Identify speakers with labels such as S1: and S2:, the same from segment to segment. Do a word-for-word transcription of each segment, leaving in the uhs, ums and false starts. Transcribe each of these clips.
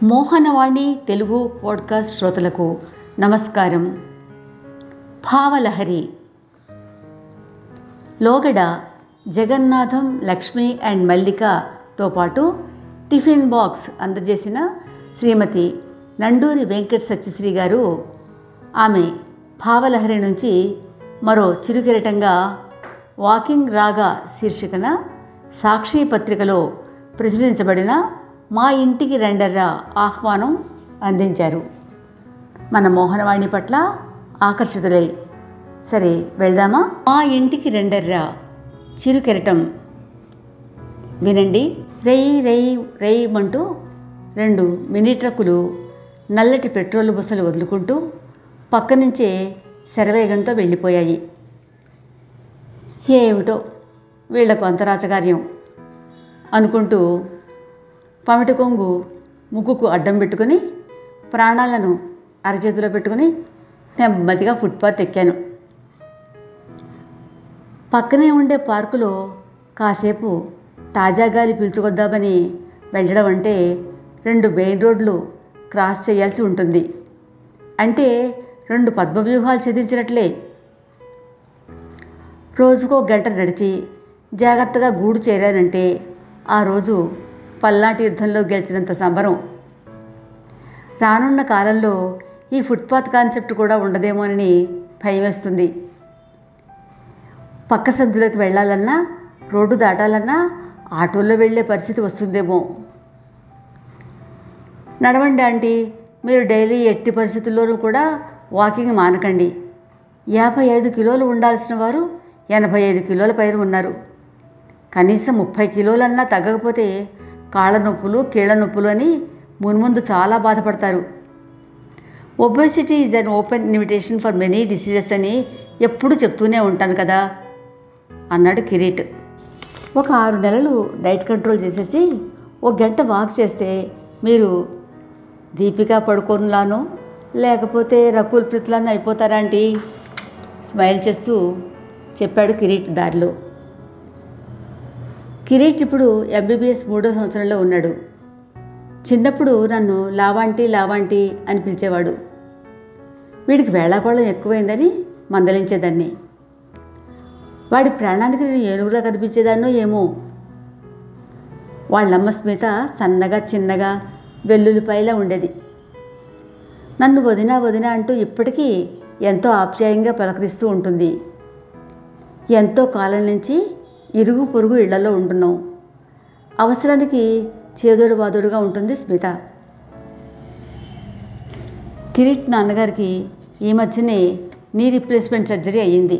S1: Mohanavani Telugu podcast శ్రోతలకు నమస్కారం. భావలహరి లోగడ జగన్నాథం, లక్ష్మి అండ్ మల్లికతో పాటు టిఫిన్ బాక్స్ అందజేసిన శ్రీమతి నండూరి వెంకట సత్యశ్రీ గారు ఆమె భావలహరి నుంచి మరో చిరుకిరటంగా వాకింగ్ రాగా శీర్షికన సాక్షి పత్రికలో ప్రచురించబడిన మా ఇంటికి రెండర్రా ఆహ్వానం అందించారు. మన మోహనవాణి పట్ల ఆకర్షితులై సరే వెళ్దామా. మా ఇంటికి రెండర్రా చిరుకెరటం వినండి. రెయ్యి రెయ్యి రెయ్యమంటూ రెండు మినీ ట్రక్కులు నల్లటి పెట్రోల్ బుసలు వదులుకుంటూ పక్క నుంచే శరవేగంతో వెళ్ళిపోయాయి. ఏమిటో వీళ్లకు అంత రాచకార్యం అనుకుంటూ పమిటి కొంగు ముక్కుకు అడ్డం పెట్టుకుని ప్రాణాలను అరచేతిలో పెట్టుకుని నెమ్మదిగా ఫుట్పాత్ ఎక్కాను. పక్కనే ఉండే పార్కులో కాసేపు తాజా గాలి పీల్చుకొద్దామని వెళ్ళడం అంటే రెండు మెయిన్ రోడ్లు క్రాస్ చేయాల్సి ఉంటుంది. అంటే రెండు పద్మవ్యూహాలు ఛేదించినట్లే. రోజుకో గంట నడిచి జాగ్రత్తగా గూడు చేరానంటే ఆ రోజు పల్నాటి యుద్ధంలో గెలిచినంత సంబరం. రానున్న కాలంలో ఈ ఫుట్పాత్ కాన్సెప్ట్ కూడా ఉండదేమోనని భయమేస్తుంది. పక్క సందులోకి వెళ్ళాలన్నా, రోడ్డు దాటాలన్నా ఆటోల్లో వెళ్ళే పరిస్థితి వస్తుందేమో. నడవండి ఆంటీ, మీరు డైలీ ఎట్టి పరిస్థితుల్లోనూ కూడా వాకింగ్ మానకండి. యాభై ఐదు కిలోలు ఉండాల్సిన వారు ఎనభై ఐదు కిలోల పైన ఉన్నారు. కనీసం ముప్పై కిలోలన్నా తగ్గకపోతే కాళ్ళ నొప్పులు, కీళ్ళ నొప్పులు అని మున్ముందు చాలా బాధపడతారు. Obesity is an open invitation for many diseases అని ఎప్పుడు చెప్తూనే ఉంటాను కదా అన్నాడు కిరీట్. ఒక ఆరు నెలలు డైట్ కంట్రోల్ చేసేసి ఒక గంట వాక్ చేస్తే మీరు దీపికా పడుకోన్లానో లేకపోతే రకుల్ ప్రీత్లానో అయిపోతారా ఆంటీ? స్మైల్ చేస్తూ చెప్పాడు కిరీట్ దారిలో. కిరీట్ ఇప్పుడు ఎంబీబీఎస్ మూడో సంవత్సరంలో ఉన్నాడు. చిన్నప్పుడు నన్ను లావాంటి లావాంటి అని పిలిచేవాడు. వీడికి వేళాకోళం ఎక్కువైందని మందలించేదాన్ని. వాడి ప్రాణానికి నేను ఏనుగులా కనిపించేదాన్నో ఏమో. వాళ్ళమ్మ స్మిత సన్నగా చిన్నగా వెల్లుల్లిపాయలా ఉండేది. నన్ను వదినా వదినా అంటూ ఇప్పటికీ ఎంతో ఆప్యాయంగా పలకరిస్తూ ఉంటుంది. ఎంతో కాలం నుంచి ఇరుగు పొరుగు ఇళ్లలో ఉంటున్నాం. అవసరానికి చేదోడు వాదోడుగా ఉంటుంది స్మిత. కిరీట్ నాన్నగారికి ఈ మధ్యనే నీ రీప్లేస్మెంట్ సర్జరీ అయ్యింది.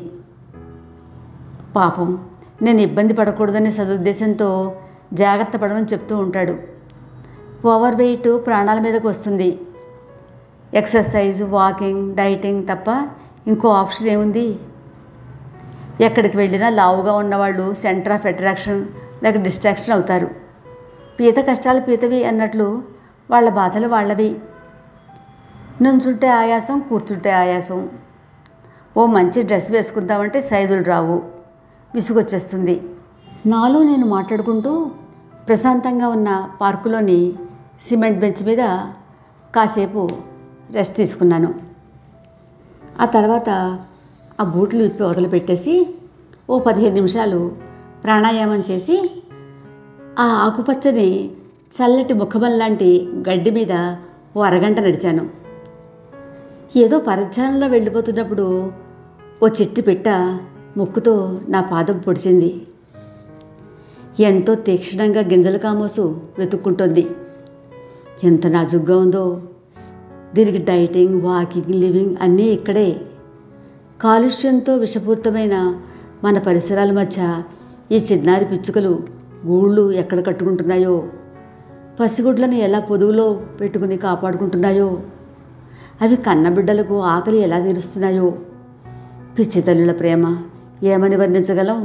S1: పాపం నేను ఇబ్బంది పడకూడదనే సదుద్దేశంతో జాగ్రత్త పడమని చెప్తూ ఉంటాడు. ఓవర్ వెయిట్ ప్రాణాల మీదకు వస్తుంది. ఎక్సర్సైజ్, వాకింగ్, డైటింగ్ తప్ప ఇంకో ఆప్షన్ ఏముంది? ఎక్కడికి వెళ్ళినా లావుగా ఉన్నవాళ్ళు సెంటర్ ఆఫ్ అట్రాక్షన్ లేక డిస్ట్రాక్షన్ అవుతారు. పీత కష్టాలు పీతవి అన్నట్లు వాళ్ళ బాధలు వాళ్ళవి. నుంచుంటే ఆయాసం, కూర్చుంటే ఆయాసం. ఓ మంచి డ్రెస్ వేసుకుందామంటే సైజులు రావు, విసుగొచ్చేస్తుంది. నాలో నేను మాట్లాడుకుంటూ ప్రశాంతంగా ఉన్న పార్కులోని సిమెంట్ బెంచ్ మీద కాసేపు రెస్ట్ తీసుకున్నాను. ఆ తర్వాత ఆ బూట్లు విప్పి వదిలిపెట్టేసి ఓ పదిహేను నిమిషాలు ప్రాణాయామం చేసి ఆ ఆకుపచ్చని చల్లటి ముఖబల్ లాంటి గడ్డి మీద ఓ అరగంట నడిచాను. ఏదో పరధ్యానంలో వెళ్ళిపోతున్నప్పుడు ఓ చిట్టి పిట్ట ముక్కుతో నా పాదం పొడిచింది. ఎంతో తీక్షణంగా గింజల కామోసు వెతుక్కుంటోంది. ఎంత నాజుగ్గా ఉందో. దీనికి డైటింగ్, వాకింగ్, లివింగ్ అన్నీ ఇక్కడే. కాలుష్యంతో విషపూరితమైన మన పరిసరాల మధ్య ఈ చిన్నారి పిచ్చుకలు గూళ్ళు ఎక్కడ కట్టుకుంటున్నాయో, పసిగుడ్లను ఎలా పొదుగులో పెట్టుకుని కాపాడుకుంటున్నాయో, అవి కన్నబిడ్డలకు ఆకలి ఎలా తీరుస్తున్నాయో. పిచ్చి తల్లుల ప్రేమ ఏమని వర్ణించగలం?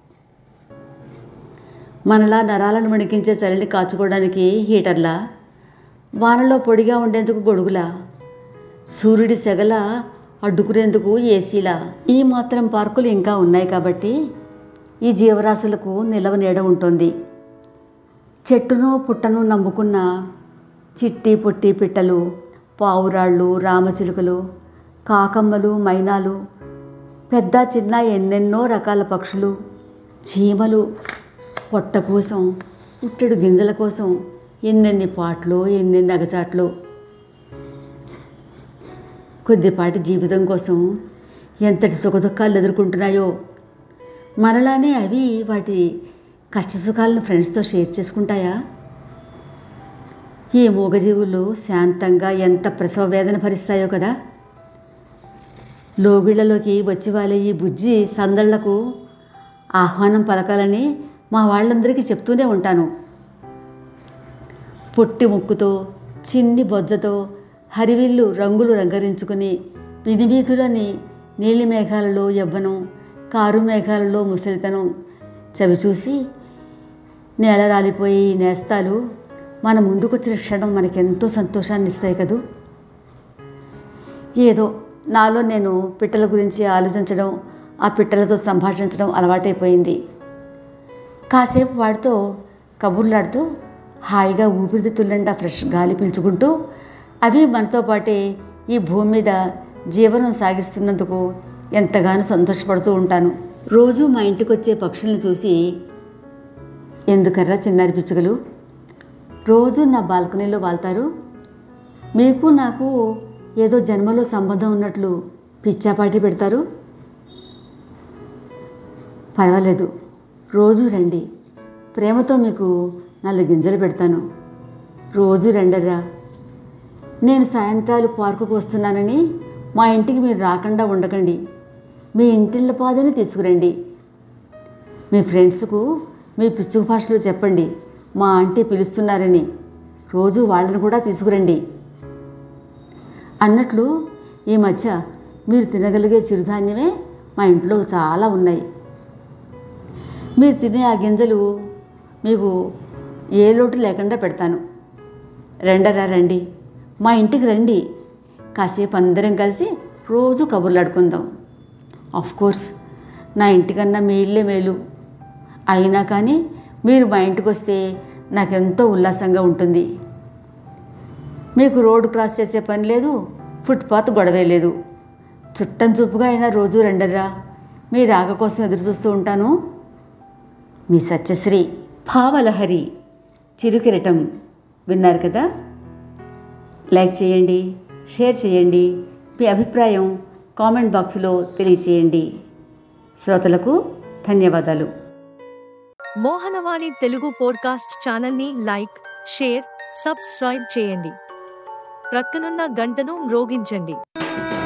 S1: మనలా నరాలను వణికించే చలిని కాచుకోవడానికి హీటర్లా, వానలో పొడిగా ఉండేందుకు గొడుగులా, సూర్యుడి సెగల అడ్డుకునేందుకు ఏసీలా. ఈ మాత్రం పార్కులు ఇంకా ఉన్నాయి కాబట్టి ఈ జీవరాశులకు నిలవ నీడ ఉంటుంది. చెట్టును పుట్టను నమ్ముకున్న చిట్టి పొట్టి పిట్టలు, పావురాళ్ళు, రామచిలుకలు, కాకమ్మలు, మైనాలు, పెద్ద చిన్న ఎన్నెన్నో రకాల పక్షులు, చీమలు, పొట్ట కోసం, పుట్టెడు గింజల కోసం ఎన్నెన్ని పాటలు, ఎన్నెన్ని అగచాట్లు. కొద్దిపాటి జీవితం కోసం ఎంతటి సుఖదుఖాలు ఎదుర్కొంటున్నాయో మనలానే అవి వాటి కష్టసుఖాలను ఫ్రెండ్స్తో షేర్ చేసుకుంటాయా? ఈ మూగజీవులు శాంతంగా ఎంత ప్రసవ వేదన భరిస్తాయో కదా. లోగిళ్లలోకి వచ్చి వాళ్ళ ఈ బుజ్జి సందళ్లకు ఆహ్వానం పలకాలని మా వాళ్ళందరికీ చెప్తూనే ఉంటాను. పొట్టి ముక్కుతో, చిన్ని బొజ్జతో హరివిల్లు రంగులు రంగరించుకుని వినివీధులని నీలి మేఘాలలో యవ్వనం, కారు మేఘాలలో ముసలితనం చవిచూసి నేల రాలిపోయే ఈ నేస్తాలు మన ముందుకొచ్చిన క్షణం మనకెంతో సంతోషాన్ని ఇస్తాయి కదూ. ఏదో నాలో నేను పిట్టల గురించి ఆలోచించడం, ఆ పిట్టలతో సంభాషించడం అలవాటైపోయింది. కాసేపు వాడితో కబుర్లాడుతూ హాయిగా ఊపిరితిత్తులంట ఫ్రెష్ గాలి పీల్చుకుంటూ అవి మనతో పాటే ఈ భూమి మీద జీవనం సాగిస్తున్నందుకు ఎంతగానో సంతోషపడుతూ ఉంటాను. రోజు మా ఇంటికి వచ్చే పక్షులను చూసి, ఎందుకర్రా చిన్నారి పిచ్చుకలు రోజు నా బాల్కనీలో వాళ్తారు, మీకు నాకు ఏదో జన్మలో సంబంధం ఉన్నట్లు పిచ్చాపాటి పెడతారు, పర్వాలేదు రోజు రండి, ప్రేమతో మీకు నాలుగు గింజలు పెడతాను, రోజు రండర్రా. నేను సాయంత్రాలు పార్కుకు వస్తున్నానని మా ఇంటికి మీరు రాకుండా ఉండకండి, మీ ఇంటిళ్ళ పాదని తీసుకురండి. మీ ఫ్రెండ్స్కు మీ పిచ్చుక భాషలో చెప్పండి మా ఆంటీ పిలుస్తున్నారని, రోజు వాళ్ళని కూడా తీసుకురండి. అన్నట్లు ఈ మధ్య మీరు తినగలిగే చిరుధాన్యమే మా ఇంట్లో చాలా ఉన్నాయి. మీరు తినే ఆ గింజలు మీకు ఏ లోటు లేకుండా పెడతాను. రెండరా రండి, మా ఇంటికి రండి, కాసేపు అందరం కలిసి రోజు కబుర్లాడుకుందాం. ఆఫ్కోర్స్ నా ఇంటికన్నా మీ ఇల్లే మేలు, అయినా కానీ మీరు మా ఇంటికి వస్తే నాకెంతో ఉల్లాసంగా ఉంటుంది. మీకు రోడ్డు క్రాస్ చేసే పని లేదు, ఫుట్పాత్ గొడవే లేదు. చుట్టం చూపుగా అయినా రోజు రెండర్రా, మీ రాక కోసం ఎదురు చూస్తూ ఉంటాను. మీ సత్యశ్రీ. భావలహరి చిరుకిరటం విన్నారు కదా. లైక్ చేయండి, షేర్ చేయండి, మీ అభిప్రాయం కామెంట్ బాక్స్లో తెలియచేయండి. శ్రోతలకు ధన్యవాదాలు.
S2: మోహనవాణి తెలుగు పోడ్కాస్ట్ ఛానల్ని లైక్, షేర్, సబ్స్క్రైబ్ చేయండి. ప్రక్కనున్న గంటను మ్రోగించండి.